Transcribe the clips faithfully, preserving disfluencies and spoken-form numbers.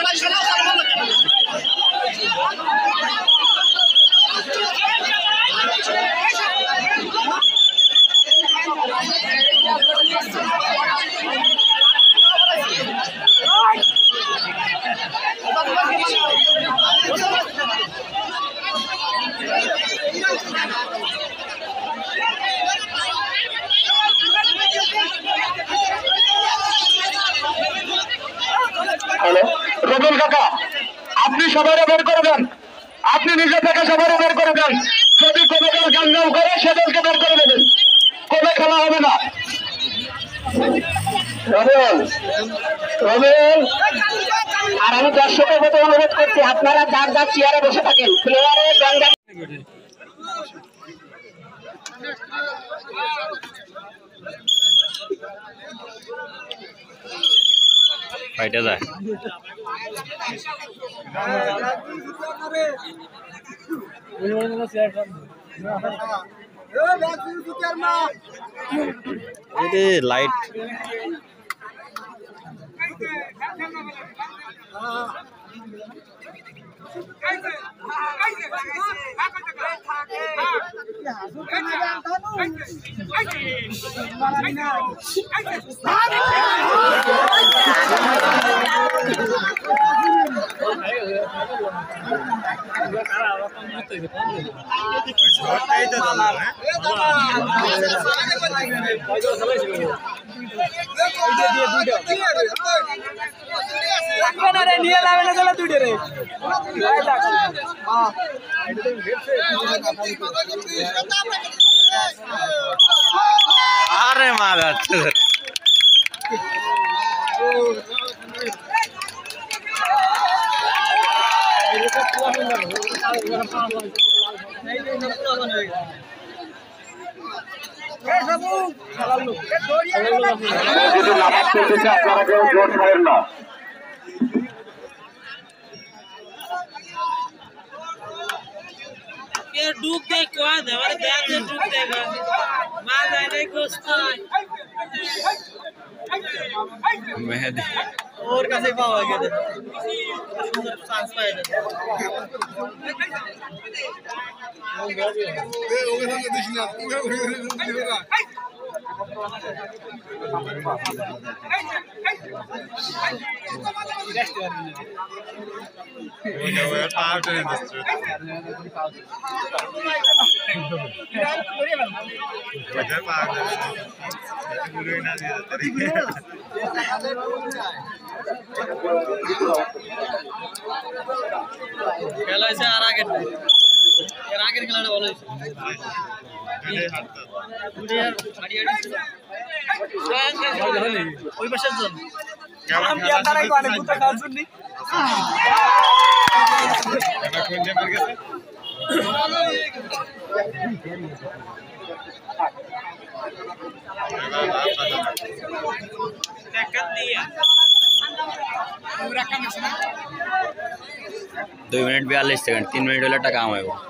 Hello Rabiul কাকা, আপনি সবাই বের করে দেন, আপনি নিজে থেকে সবাই বের করে দেন। যদি কোনো দল গাঙ্গাম করে সেদলকে বের করে দেবেন, কোনো খেলা হবে না। রবিউল রবিউল আর আমি দর্শকের মতো অনুরোধ করছি, আপনারা যার যার চেয়ারে বসে থাকেন। প্লেয়ারে গাঙ্গাম ফাইটা যায় লাইট আরে মা যাচ্ছে আপনারা কেউ জোর ছাড়েন না। डूब दे कौन है हमारे ध्यान से डूब देगा मां जाने को मेहदी और कैसे पाओगे थे सांस पाए थे ए ओगे सामने दिखना খেলা হয়েছে আর আগে এর আগের খেলাটা ভালো হয়েছে ওই পাশের জন दो मिनट बयालीस सेकंड तीन मिनट वाला टका है वो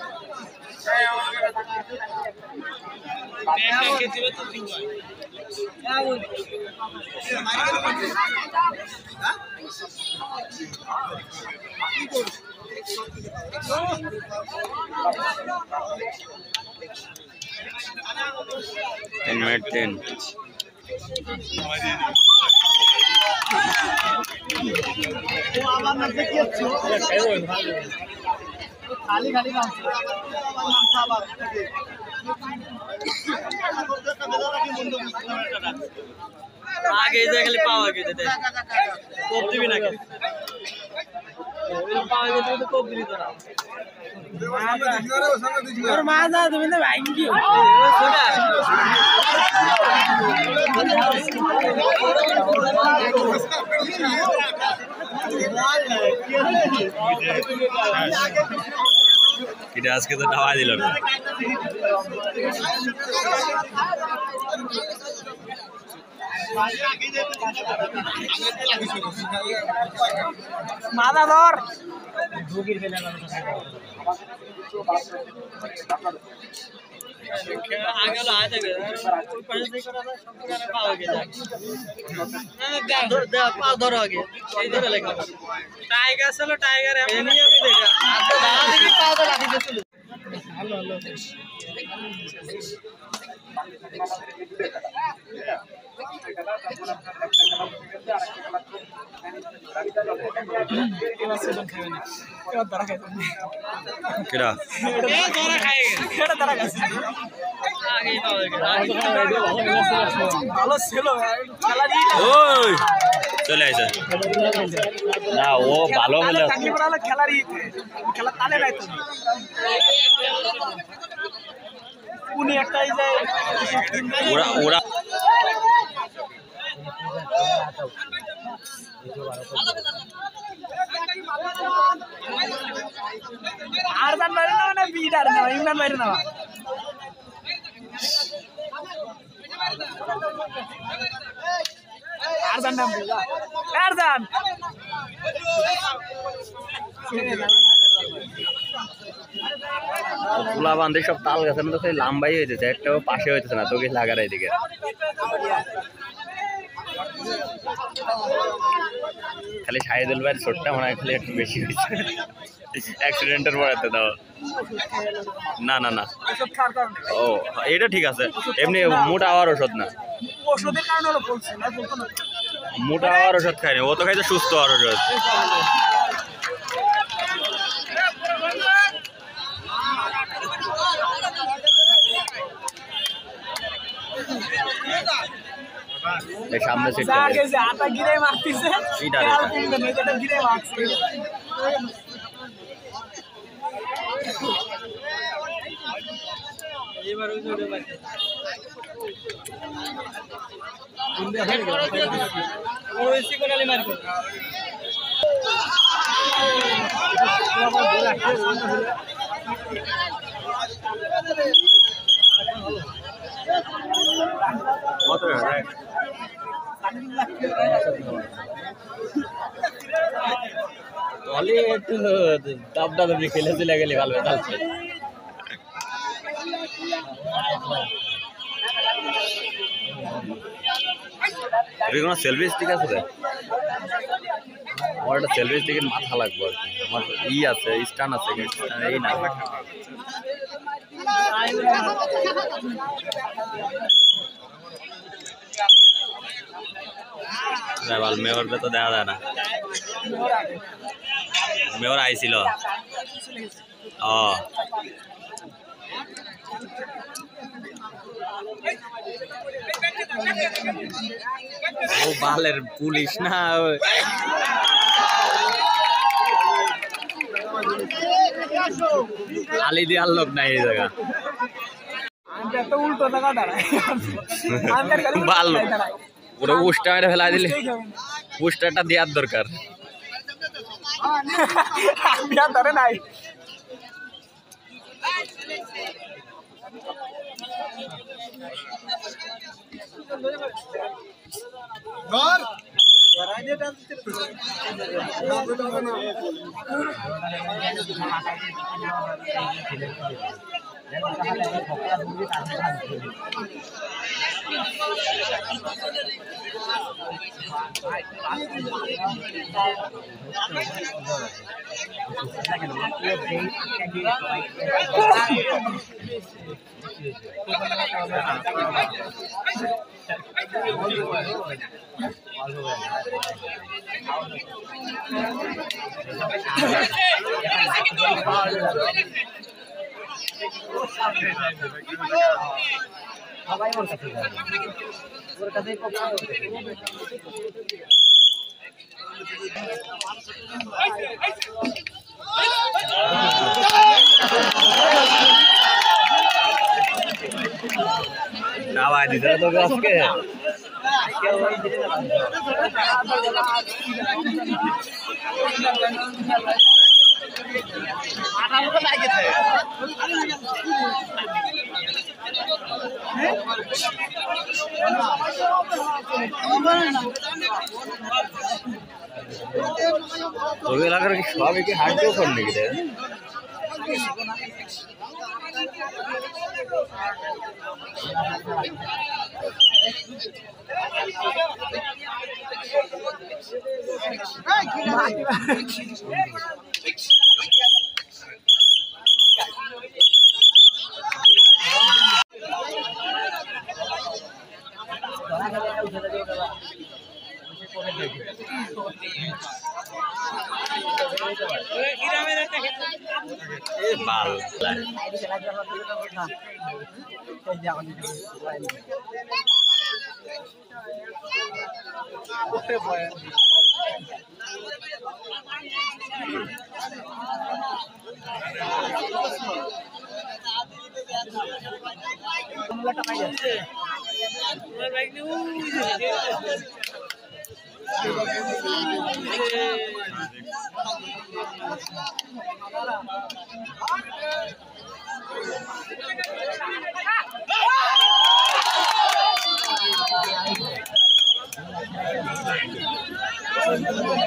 तीन मिनट तीन खाली खाली काम आगे खाली पाव आगे देते कोप दिबी ना पाव आगे तो कोप दिबी तो और माजा তুমি না ভাঙ্গি সোনা এটা আজকে তো ধাওয়া দিল না মাথা ধর ঢুকির ফেলে আগে হলো আয় থাকে ওই পাশে থেকে করা যায় সব করে পাওয়া গেছে না না পা ধরো আগে এই ধরে লেখা টাইগার ছিল টাইগার এমনি আমি দেখা আদা দাঁড়া দেখি পা ধরে লাঠি দিছিল ভালো ভালো কেডা ওই চলে আইছে না ও ভালো বলে খেলারই খেলা তালে নাই তো উনি একটাই যায় ওরা ওরা আরজান মারে না না বিডার না ইমরান মারে না আরজান নাম বলা আরজান তুলা বান্ধে সব তাল গাছের মতো সেই লাম্বাই হইতেছে একটাও পাশে হইতেছে না তোকে লাগার এইদিকে খালি শাহিদুল ভাইয়ের ছোটটা মনে হয় খালি একটু বেশি হয়েছে অ্যাক্সিডেন্টের পরে দাও না না না ও এটা ঠিক আছে এমনি মোটা হওয়ার ওষুধ না ওষুধের কারণে হলো বলছি না বলতো না মোটা হওয়ার ওষুধ খায়নি ও তো খাইছে সুস্থ হওয়ার ওষুধ সামনে সেট আটা গিরে মারতেছে এটা গিরে মারছে এবার ওই জোরে মারছে ওই সিকোনালি মারবে কত রে তাহলে একটু দাবটা দাবি খেলে চলে গেলে ভালো তাহলে কোনো সেলফি স্টিক আছে রে আমার একটা সেলফি স্টিকের মাথা লাগবে আর কি আমার ই আছে স্টান আছে এই না বল মেয়রকে তো দেখা যায় না মেয়র আইছিল ও ও বালের পুলিশ না আলি দিয়ার লোক নাই এই জায়গা উল্টো টাকা দাঁড়ায় ভাল পুরো উষ্টা মেরে ফেলা দিলে উষ্টাটা দেওয়ার দরকার ধরে নাই সবাই ওর কাছে ওর কাছে না ভাই দিতে তো আজকে তোর এলাকার কি সবাই কি হার্ড করে নাকি রে বাল Thank you.